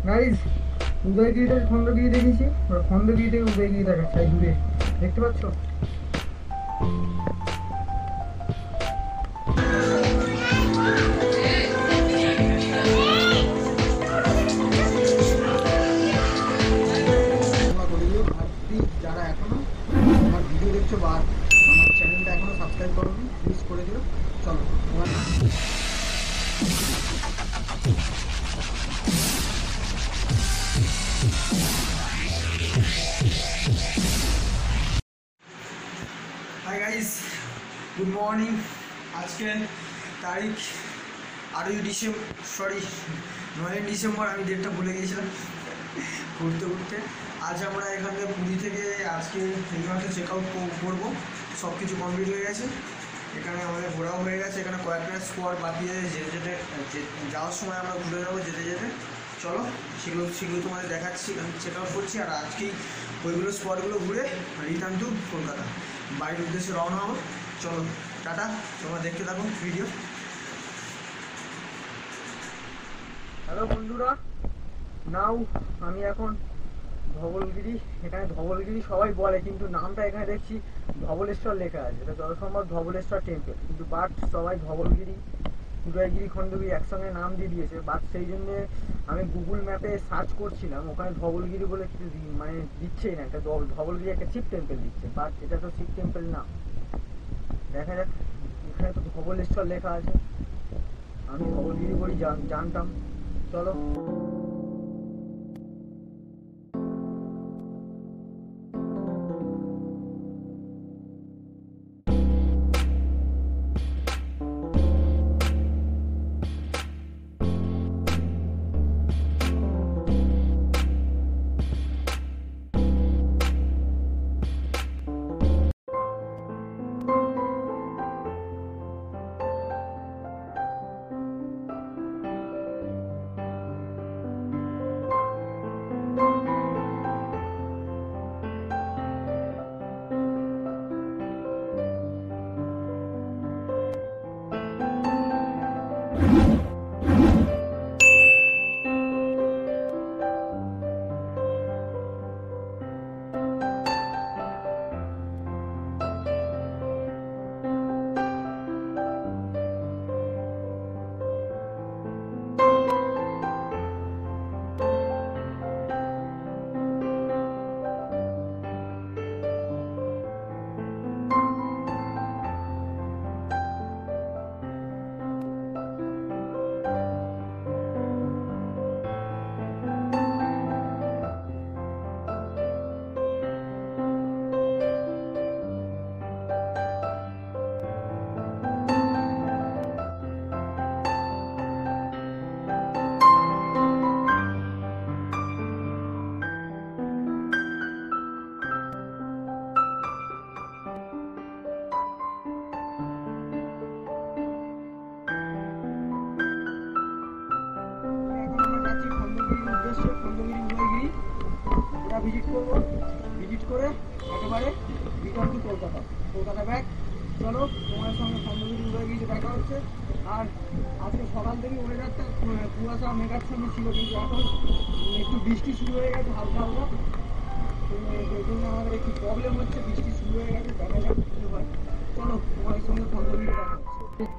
Guys Udayagiri থেকে খণ্ডগিরি দেখেছি, খণ্ডগিরি থেকে উদয়গিরি দেখাচ্ছে দূরে, দেখতে পাচ্ছ? যারা এখনো আমার ভিডিও দেখছো বা আমার চ্যানেলটা এখনো সাবস্ক্রাইব করোনি, প্লিজ করে দিও। চলো হাই গাইস, গুড মর্নিং। আজকে তারিখ 8ই ডিসেম্বর, সরি 9ই ডিসেম্বর, আমি ডেটটা ভুলে গিয়েছিলাম ঘুরতে ঘুরতে। আজ আমরা এখানে পুরী থেকে আজকে এইমাত্র চেক আউট করবো, সব কিছু কমপ্লিট হয়ে গেছে। এখানে আমাদের ঘোরাও হয়ে গেছে, এখানে কয়েকটা স্পট বাকি আছে যেতে যেতে, যাওয়ার সময় আমরা ঘুরে যাবো যেতে যেতে। চলো সেগুলো তোমাদের দেখাচ্ছি, আমি চেক আউট করছি। আর আজকেই ওইগুলো স্পটগুলো ঘুরে রিটার্ন টু কলকাতা, বাড়ির উদ্দেশ্যে রওনা হবো। চলো টাটা, তোমরা দেখতে থাকো ভিডিও। হ্যালো বন্ধুরা, নাও আমি এখন ধবলগিরি, এখানে ধবলগিরি সবাই বলে কিন্তু নামটা এখানে দেখছি ধবলেশ্বর লেখা আছে, এটা যত সম্ভব ধবলেশ্বর টেম্পল, কিন্তু বাট সবাই ধবলগিরি উদয়গিরি খণ্ডগিরি একসঙ্গে নাম দিয়ে দিয়েছে। বাট সেই জন্যে আমি গুগল ম্যাপে সার্চ করছিলাম, ওখানে ধবলগিরি বলে কিছু মানে দিচ্ছেই না, একটা ধবলগিরি একটা শিব টেম্পল দিচ্ছে, বাট এটা তো শিব টেম্পল না। দেখা যাক, এখানে তো ধবলেশ্বর লেখা আছে, আমি ধবলগিরি বলেই জানতাম। চলো ভিজিট করবো, ভিজিট করে একেবারে রিটার্ন টু কলকাতা ব্যাক। চলো তোমার সঙ্গে খণ্ডগিরি উদয়গিরিতে দেখা হচ্ছে। আর আজকে সকাল থেকে ওয়েদারটা কুয়াশা মেঘাচ্ছন্ন ছিল, কিন্তু এখন একটু বৃষ্টি শুরু হয়ে গেছে হালকা হালকা, এই জন্য আমাদের একটু প্রবলেম হচ্ছে, বৃষ্টি শুরু হয়ে গেছে, দেখা যাক কী হয়। চলো তোমার সঙ্গে খণ্ডগিরি দেখা হচ্ছে।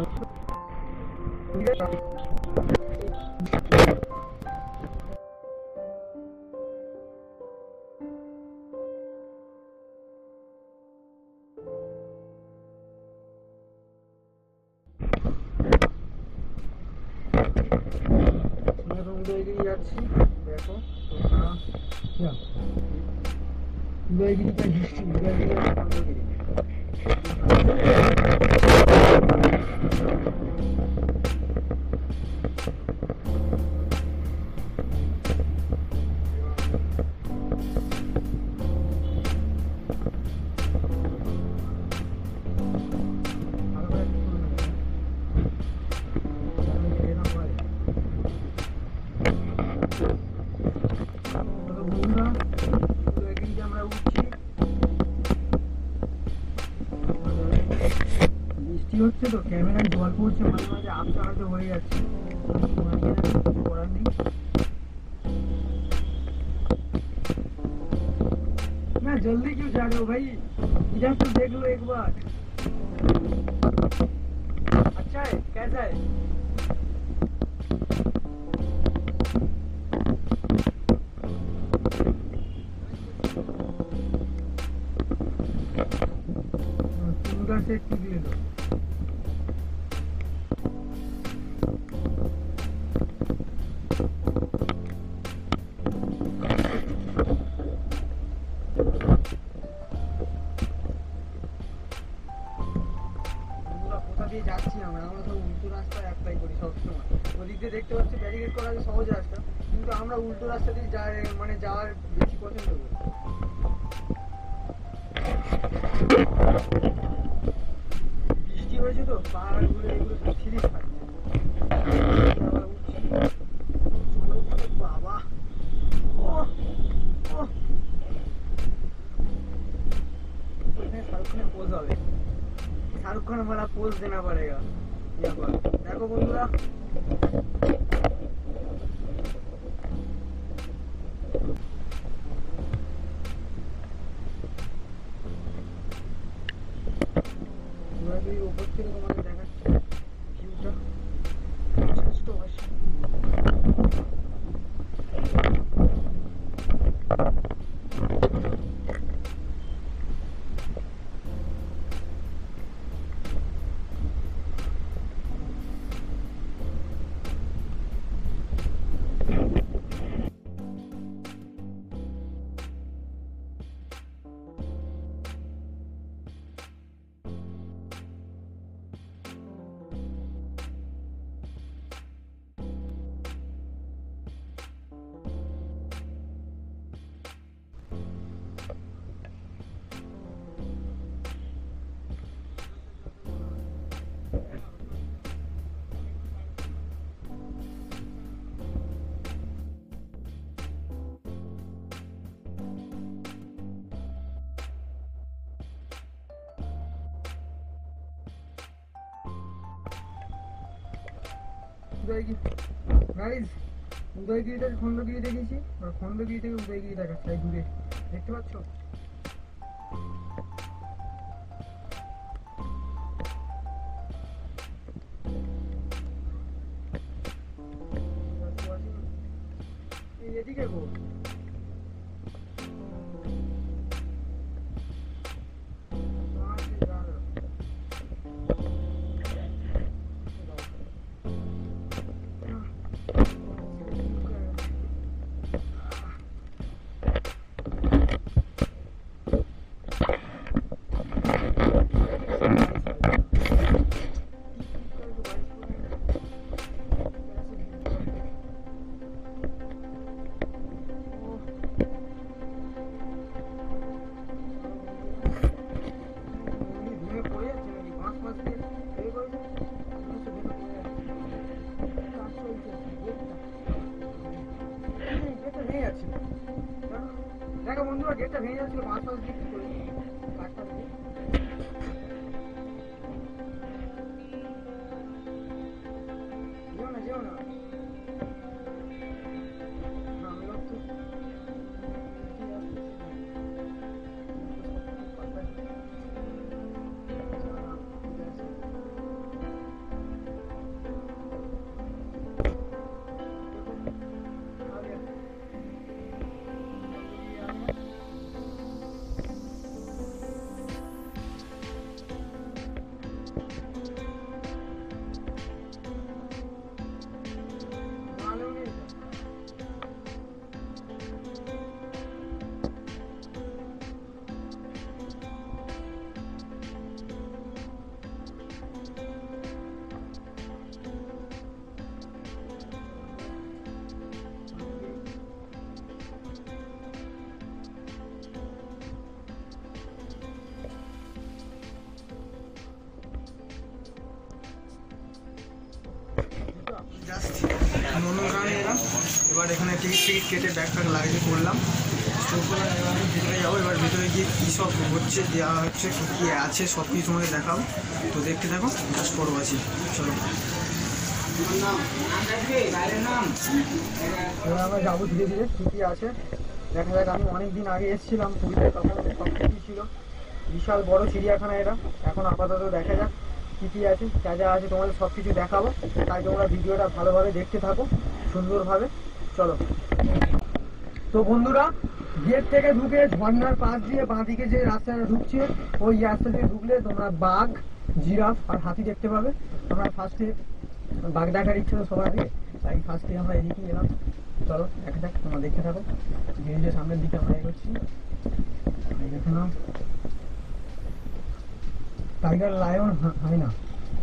উদয়গিরি যাচ্ছি, দেখো তোমরা উদয়গিরিটা হিস্ট্রি, উদয়গিরি খণ্ডগিরি। হচ্ছে তো ক্যামেরায় জল পড়ছে, মাঝে মাঝে আপসা হয়ে যাচ্ছে, করার নেই। जल्दी क्यों जा रहे हो भाई? इधर तो देख लो एक बार। अच्छा है, कैसा है? पूरा से टिक ले लो। যাচ্ছি আমরা তো উল্টো রাস্তা অ্যাপ্লাই করি সবসময়। ওদিক দিয়ে দেখতে পাচ্ছি ব্যারিকেড করা আছে সহজ রাস্তা, কিন্তু আমরা উল্টো রাস্তা দিয়ে মানে যাওয়ার বেশি পছন্দ করি। বৃষ্টি হয়েছে তো পাহাড়গুলো এগুলো সব সিরিজ থাকছে। বাবা शाहरुख खान पोज হবে, शाहरुख खान वाला पोज देना पड़ेगा यहाँ पर। देखो बंधुरा ऊपर থেকে তোমাকে দেখাচ্ছি ভিউটা। উদয়গিরিটা খণ্ডগিরি দেখেছি, আর খণ্ডগিরি থেকে উদয়গিরি দেখাচ্ছে দূরে, দেখতে পাচ্ছ? এদিকে গো দেখো বন্ধুরা গেটটা ভেঙে যাচ্ছিল, পাঁচ পাঁচ দিক করে কাজটা দিয়ে। যেও না যেও না, নন্দনকাননে এলাম, এবার এখানে টিকিট কেটে ব্যাগ ফ্যাগ লাগিয়ে করলাম। ভিতরে যাবো, এবার ভিতরে গিয়ে কী সব হচ্ছে দেওয়া হচ্ছে, কী কী আছে সব কিছু তোমাকে দেখাবো। তো দেখতে থাকো, জাস্ট করবো আছি, চলো। এবার আমরা যাবো ধীরে ধীরে, কী কী আছে দেখা যাক। আমি অনেকদিন আগে এসেছিলাম পুরীতে, তখন সব কিছুই ছিল, বিশাল বড় চিড়িয়াখানা এটা। এখন আপাতত দেখা যাক কী কী আছে, যা যা আছে তোমাদের সব কিছু দেখাবো। তাই তোমরা ভিডিওটা ভালোভাবে দেখতে থাকো সুন্দরভাবে। চলো। তো বন্ধুরা, গেট থেকে ঢুকে ঝর্ণার পাশ দিয়ে বাঁদিকে যে রাস্তাটা ঢুকছে, ওই রাস্তা দিয়ে ঢুকলে তোমরা বাঘ, জিরাফ আর হাতি দেখতে পাবে। আমরা ফার্স্টে বাঘ দেখার ইচ্ছে তো সবার আগে, তাই ফার্স্টে আমরা এদিকেই এলাম। চলো দেখা যাক, তোমরা দেখতে থাকো। ব্রিজের সামনের দিকে আমরা এগোচ্ছি। দেখে নাও, টাইগার লায়ন হয় না।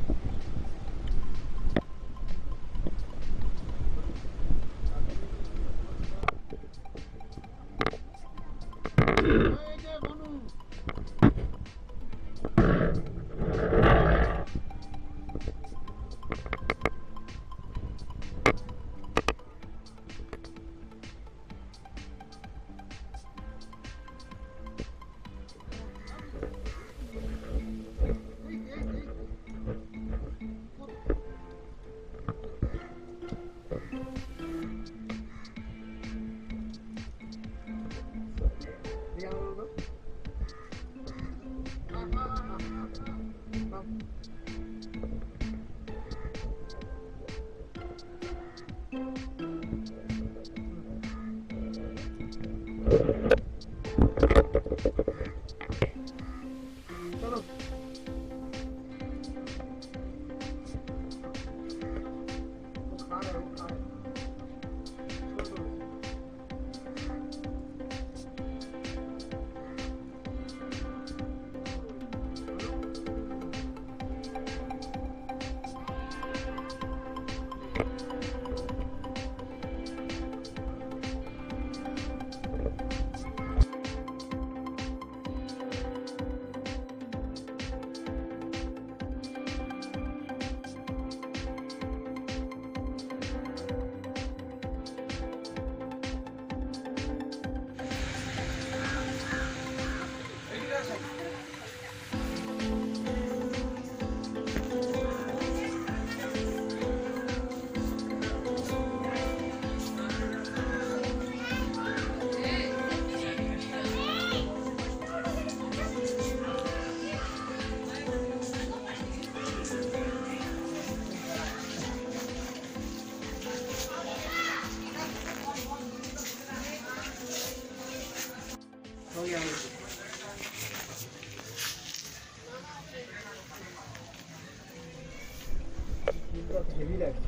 হেভি লাগছে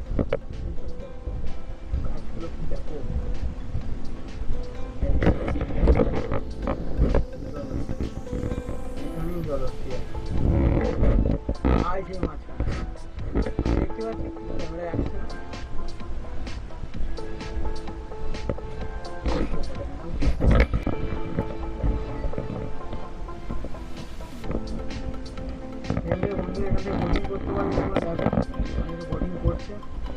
গাছগুলো, কি দেখো। এখানেই জলস্থি আছে, আর সেই মাছটা দেখতে পাচ্ছি ক্যামেরায় আসছে না। করতে পারবো আমরা, দেখো অনেকে বোটিং করছে।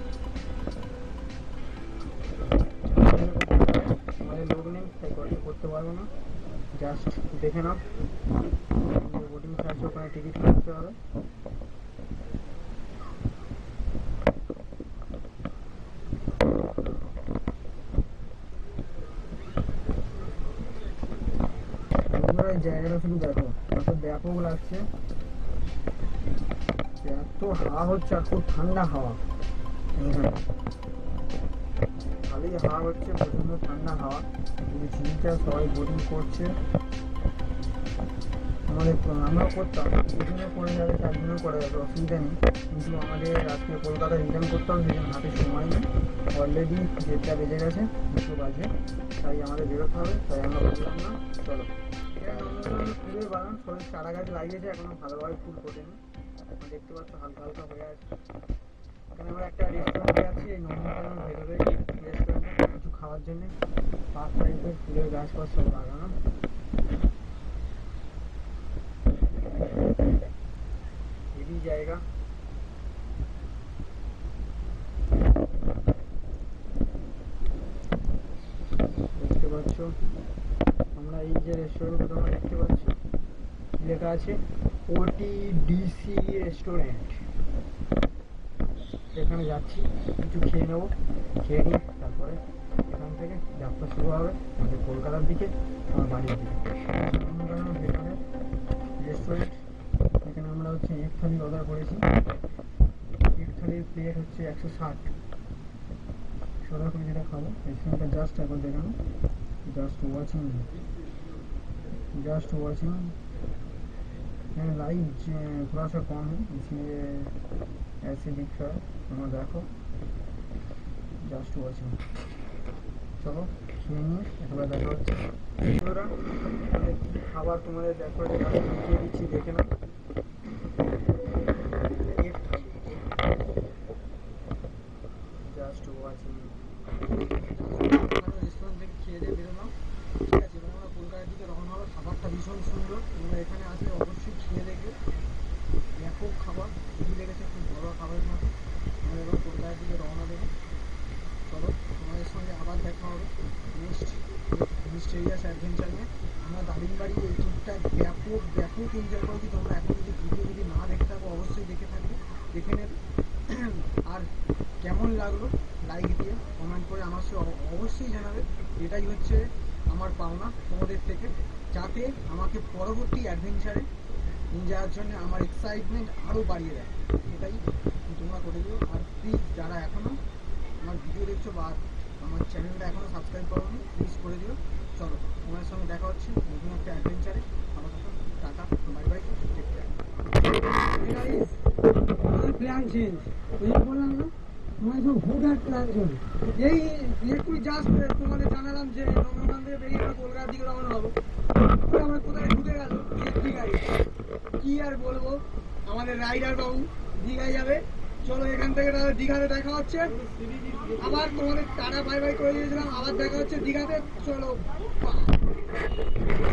আমাদের লোক নেই তাই করতে পারবো না, জাস্ট দেখে নাও। বোটিং চার্জ ওখানে টিকিট কাটতে হবে। জায়গাটা শুধু দেখো কত ব্যাপক লাগছে, এত হাওয়া হচ্ছে আর খুব ঠান্ডা হাওয়া। ভালোই হাওয়া হচ্ছে, প্রচন্ড ঠান্ডা হাওয়া। ঝিলটা সবাই বোটিং করছে, আমরাও করতাম, দুজনে করে যাবে, চারজনেও করা যাবে, অসুবিধা নেই। কিন্তু আমাদের আজকে কলকাতা রিটার্ন করতে হবে, সেজন্য হাতে সময় নেই। অলরেডি 1:30 বেজে গেছে, 2 বাজে, তাই আমাদের বেরোতে হবে। তাই আমরা বললাম না, চলো। নন্দনকানন ফুলের বাগান, সবাই চারা গাছ লাগিয়েছে, এখনো ভালোভাবে ফুল ফোটেনি, দেখতে পাচ্ছ হালকা হালকা হয়ে আছে। এখানে আমরা একটা রেস্টুরেন্টে আছি, এই নন্দনকাননের ভেতরে রেস্টুরেন্টে কিছু খাওয়ার জন্য। পাঁচ টাইপের ফুলের গাছ পাশ সব লাগানো। হেভি জায়গা। দেখতে পাচ্ছ আমরা এই যে রেস্টুরেন্ট তোমরা দেখতে পাচ্ছ, লেখা আছে OTDC রেস্টুরেন্ট। সেখানে যাচ্ছি, কিছু খেয়ে নেবো, খেয়ে নিয়ে তারপরে এখান থেকে যাত্রা শুরু হবে আমাদের কলকাতার দিকে, আমার বাড়ির দিকে। নন্দনকানন ভেতরে রেস্টুরেন্ট, এখানে আমরা হচ্ছে এক থালি অর্ডার করেছি। এক থালির প্লেট হচ্ছে 160। সোজা করে যেটা খাবো রেস্টুরেন্টটা জাস্ট একবার দেখানো, জাস্ট वॉचिंग लाइट थोड़ा सा कम है इसलिए ऐसे दिख रहा है। तुम्हारा देखो जस्ट वॉचिंग। चलो খেয়ে নিয়ে একবার দেখা হচ্ছে। খাবার তোমাদের দেখো দেখিয়ে দিচ্ছি, দেখে না। Just watching. রেস্টুরেন্ট থেকে খেয়ে দিয়ে বেরোলাম, ঠিক আছে। এবার আমরা কলকাতার দিকে রওনা হবো। খাবারটা ভীষণ সুন্দর, তোমরা এখানে আসলে অবশ্যই খেয়ে দেখবে। ব্যাপক খাবার, খুবই লেগেছে, খুব ভালো খাবারের মতো। আমরা এবার কলকাতার দিকে রওনা দেবো। চলো তোমাদের সঙ্গে আবার দেখা হবে নেক্সট মিস্টেরিয়াস অ্যাডভেঞ্চার নিয়ে। আমরা দারিংবাড়ি এই ট্রিপটা ব্যাপক এনজয় করেছি। তোমরা এখন যদি ভিডিও যদি না দেখে থাকো অবশ্যই দেখে থাকবে, দেখে নেবে। আর কেমন লাগলো লাইক দিয়ে কমেন্ট করে আমার সাথে অবশ্যই জানাবে। এটাই হচ্ছে আমার পাওনা তোমাদের থেকে, যাতে আমাকে পরবর্তী অ্যাডভেঞ্চারে নিয়ে যাওয়ার জন্য আমার এক্সাইটমেন্ট আরও বাড়িয়ে দেয়। এটাই তোমরা করে দিও। আর প্লিজ যারা এখনও আমার ভিডিও দেখছো বা আমার চ্যানেলটা এখনও সাবস্ক্রাইব করোনি, প্লিজ করে দিও। চলো তোমাদের সঙ্গে দেখা হচ্ছে নতুন একটা অ্যাডভেঞ্চারে। আমার tata, bye bye, take care. Plan change, ওই বললাম না তোমার সব হুটহাট প্ল্যান চলে। এই একটু জাস্ট তোমাদের জানালাম যে নন্দনকানন থেকে বেরিয়ে আমরা কলকাতার দিকে রওনা হবো। আমরা কোথায় ঢুকে গেল দীঘায়। কি আর বলবো, আমাদের রাইডার বাবু দীঘায় যাবে। চলো এখান থেকে তাহলে দীঘাতে দেখা হচ্ছে। আবার তোমাদের টাটা বাই বাই করে দিয়েছিলাম, আবার দেখা হচ্ছে দীঘাতে। চলো।